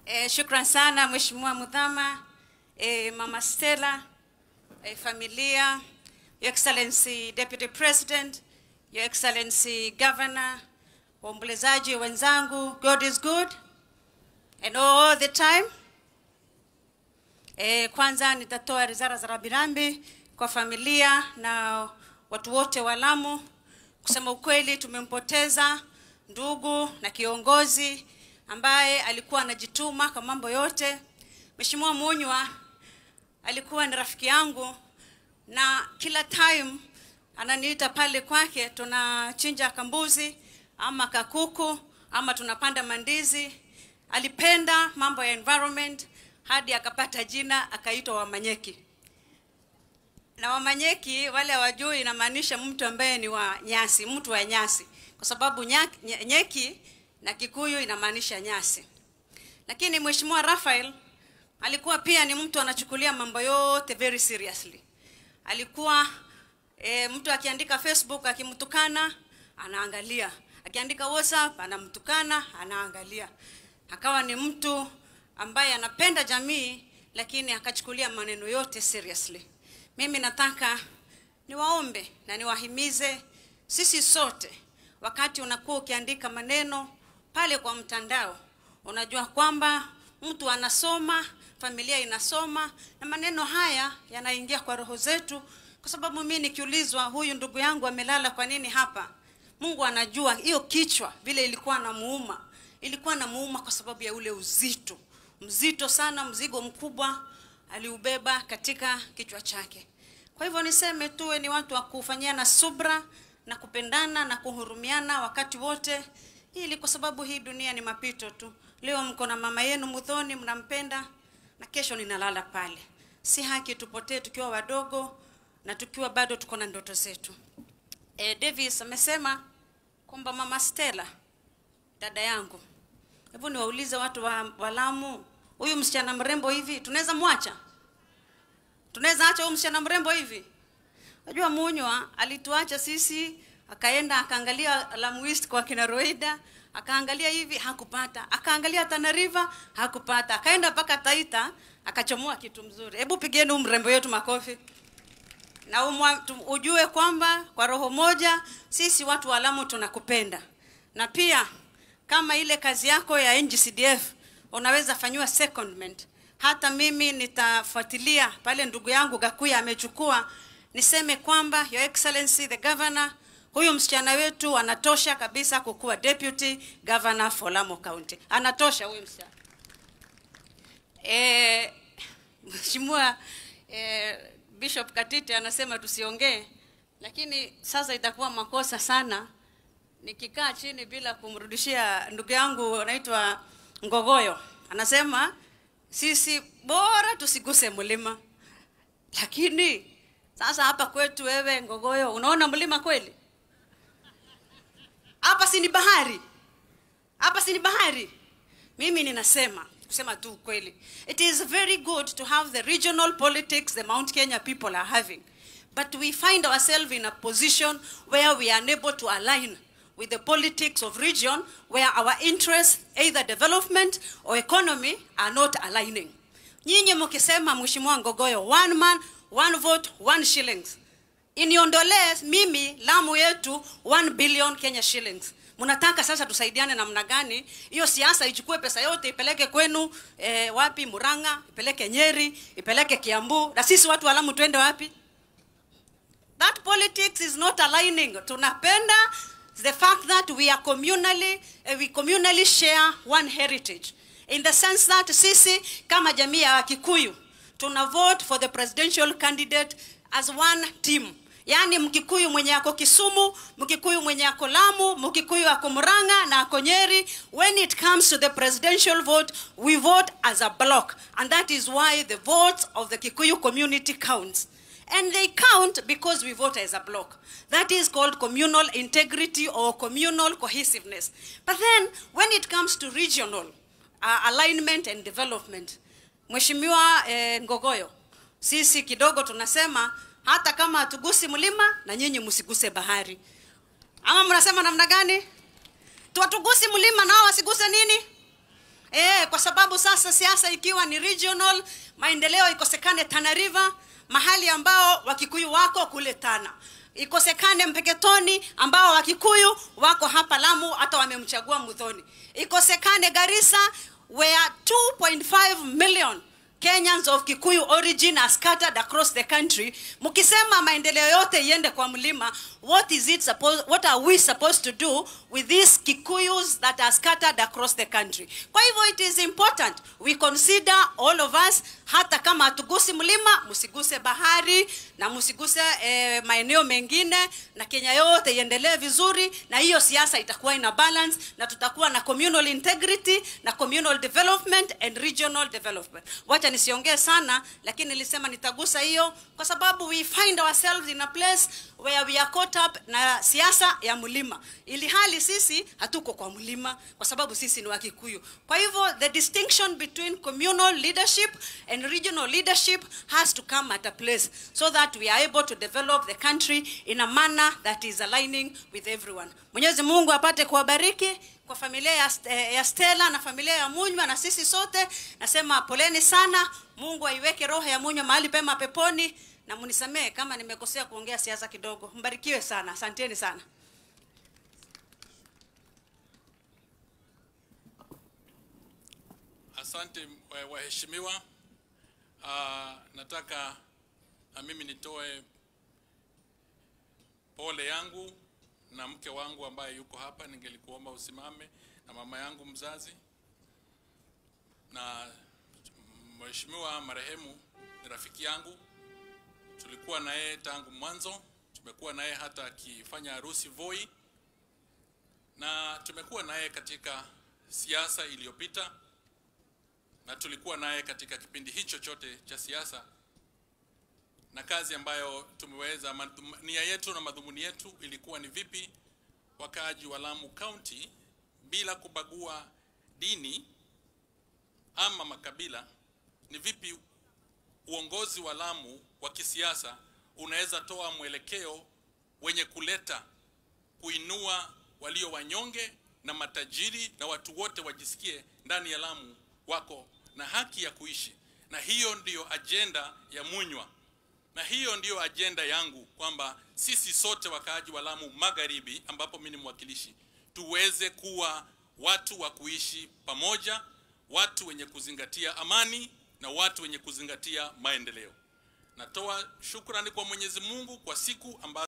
Shukran sana Mheshimiwa Mudhama, Mama Stella, familia, Your Excellency Deputy President, Your Excellency Governor, waombolezaji wenzangu, God is good and all the time. Kwanza nitatoa rizara za rambirambi kwa familia na watu wote wa Lamu. Kusema ukweli, tumempoteza ndugu na kiongozi ambaye alikuwa anajituma kwa mambo yote. Mheshimiwa Munywa alikuwa ni rafiki yangu, na kila time ananiita pale kwake, tunachinja kambuzi ama kakuku ama tunapanda mandizi. Alipenda mambo ya environment hadi akapata jina akaitwa Wamanyeki. Na Wamanyeki wale hawajui inamaanisha mtu ambaye ni wa nyasi, mtu wa nyasi, kwa sababu nyeki na Kikuyu inamaanisha nyasi. Lakini Mheshimiwa Raphael alikuwa pia ni mtu anachukulia mambo yote very seriously. Alikuwa mtu akiandika Facebook akimtukana anaangalia, akiandika WhatsApp anamtukana anaangalia. Akawa ni mtu ambaye anapenda jamii, lakini akachukulia maneno yote seriously. Mimi nataka niwaombe na niwahimize sisi sote, wakati unakuwa ukiandika maneno pale kwa mtandao, unajua kwamba mtu anasoma, familia inasoma, na maneno haya yanaingia kwa roho zetu. Kwa sababu mimi nikiulizwa huyu ndugu yangu amelala kwa nini hapa, Mungu anajua hiyo kichwa vile ilikuwa namuuma. Ilikuwa namuuma kwa sababu ya ule uzito. Mzito sana, mzigo mkubwa aliubeba katika kichwa chake. Kwa hivyo niseme tuwe ni watu wa kufanyana subra na kupendana na kuhurumiana wakati wote, ili kwa sababu hii dunia ni mapito tu. Leo mko na mama yenu Muthoni mnampenda, na kesho ninalala pale. Si haki tupotee tukiwa wadogo na tukiwa bado tuko na ndoto zetu. Davis amesema kwamba Mama Stella dada yangu, hebu niwaulize watu wa Lamu, huyu msichana mrembo hivi tunaweza muacha? Tunaweza acha huyu msichana mrembo hivi? Unajua Munywa alituacha sisi, akaenda akaangalia Lamu East kwa kina Roida, akaangalia hivi hakupata, akaangalia Tana River hakupata, akaenda mpaka Taita akachomoa kitu mzuri. Hebu pigeni mrembo yetu makofi. Na ujue kwamba kwa roho moja sisi watu wa Lamu tunakupenda. Na pia kama ile kazi yako ya NGCDF unaweza fanywa secondment, hata mimi nitafuatilia pale ndugu yangu Gakuya amechukua, niseme kwamba Your Excellency the Governor, huyu msichana wetu anatosha kabisa kukuwa Deputy Governor for Lamu County. Anatosha huyu msichana. Mheshimiwa Bishop Katite anasema tusiongee, lakini sasa itakuwa makosa sana nikikaa chini bila kumrudishia ndugu yangu anaitwa Ngogoyo. Anasema sisi bora tusiguse mlima. Lakini sasa hapa kwetu wewe Ngogoyo, unaona mlima kweli? Hapa si ni bahari. Hapa si ni bahari. Mimi ninasema kusema tu kweli, it is very good to have the regional politics the Mount Kenya people are having, but we find ourselves in a position where we are unable to align with the politics of region, where our interests, either development or economy, are not aligning. Nyinyi mkisema Mheshimiwa Ngogoyo, one man, one vote, 1 shillings. Iniondole mimi Lamu yetu 1 billion Kenya shillings. Munataka sasa tusaidiane namna gani? Hiyo siasa ichukue pesa yote ipeleke kwenu wapi? Murang'a, ipeleke Nyeri, ipeleke Kiambu, na sisi watu wa Lamu twende wapi? That politics is not aligning. Tunapenda the fact that we are communally share one heritage, in the sense that sisi kama jamii ya Kikuyu tuna vote for the presidential candidate as one team. Yani Mkikuyu mwenye ako Kisumu, Mkikuyu mwenye ako Lamu, Mkikuyu ako Murang'a na ako Nyeri, when it comes to the presidential vote, we vote as a block. And that is why the votes of the Kikuyu community counts. And they count because we vote as a block. That is called communal integrity or communal cohesiveness. But then, when it comes to regional alignment and development, Mheshimiwa Ngogoyo, sisi kidogo tunasema hata kama hatugusi mlima na nyinyi msiguse bahari. Ama mnasema namna gani? Tuwatugusi mlima na wasiguse nini? Kwa sababu sasa siasa ikiwa ni regional, maendeleo ikosekane Tana River, mahali ambao Wakikuyu wako kule Tana. Ikosekane Mpeketoni ambao Wakikuyu wako hapa Lamu, hata wamemchagua Muthoni. Ikosekane Garissa where 2.5 million Kenyans of Kikuyu origin are scattered across the country. Mukisema maendeleo yote iende kwa mlima, what are we supposed to do with these Kikuyus that are scattered across the country? Kwa hivyo it is important we consider all of us, hata kama hatugusi mlima, musiguse bahari na musiguse maeneo mengine, na Kenya yote iendelee vizuri, na hiyo siasa itakuwa ina balance, na tutakuwa na communal integrity na communal development and regional development. Wacha nisiongee sana, lakini nilisema nitagusa hiyo kwa sababu we find ourselves in a place where we are caught up na siasa ya mlima, ili hali sisi hatuko kwa mlima kwa sababu sisi ni Wakikuyu. Kwa hivyo the distinction between communal leadership and regional leadership has to come at a place so that we are able to develop the country in a manner that is aligning with everyone. Mwenyezi Mungu apate kuwabariki. Kwa familia ya Stella na familia ya Munywa na sisi sote, nasema poleni sana. Mungu aiweke roho ya Munywa mahali pema peponi, na munisamee kama nimekosea kuongea siasa kidogo. Mbarikiwe sana. Asanteni sana. Asante waheshimiwa. Nataka na mimi nitoe pole yangu na mke wangu ambaye yuko hapa. Ningelikuomba usimame, na mama yangu mzazi. Na mheshimiwa marehemu ni rafiki yangu, tulikuwa naye tangu mwanzo, tumekuwa naye hata akifanya harusi Voi, na tumekuwa naye katika siasa iliyopita, na tulikuwa naye katika kipindi hicho chote cha siasa, na kazi ambayo tumeweza, nia yetu na madhumuni yetu ilikuwa ni vipi wakaaji wa Lamu County bila kubagua dini ama makabila, ni vipi uongozi wa Lamu wa kisiasa unaweza toa mwelekeo wenye kuleta kuinua walio wanyonge na matajiri, na watu wote wajisikie ndani ya Lamu wako na haki ya kuishi. Na hiyo ndiyo agenda ya Munywa, na hiyo ndiyo agenda yangu, kwamba sisi sote wakaaji wa Lamu Magharibi, ambapo mimi ni mwakilishi, tuweze kuwa watu wa kuishi pamoja, watu wenye kuzingatia amani na watu wenye kuzingatia maendeleo. Natoa shukrani kwa Mwenyezi Mungu kwa siku ambazo